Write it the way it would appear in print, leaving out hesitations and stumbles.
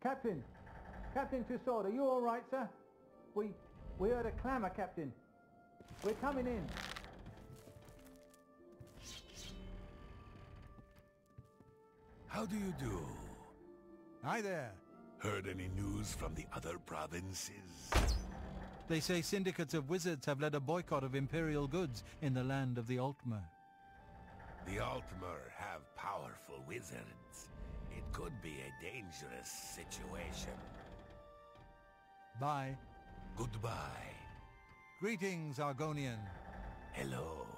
Captain! Captain Tussaud, are you all right, sir? We heard a clamour, Captain. We're coming in. How do you do? Hi there. Heard any news from the other provinces? They say syndicates of wizards have led a boycott of Imperial goods in the land of the Altmer. The Altmer have powerful wizards. It could be a dangerous situation. Bye. Goodbye. Greetings, Argonian. Hello.